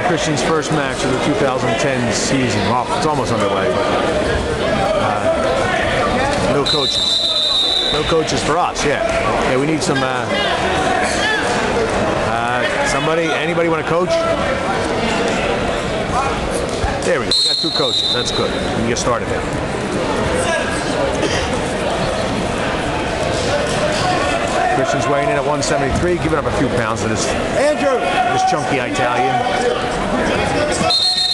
Christian's first match of the 2010 season. Well, it's almost underway, but no coaches. No coaches for us, yeah. Okay, we need some, anybody want to coach? There we go, we got 2 coaches, that's good. We can get started now. Christian's weighing in at 173, giving up a few pounds to this chunky Italian.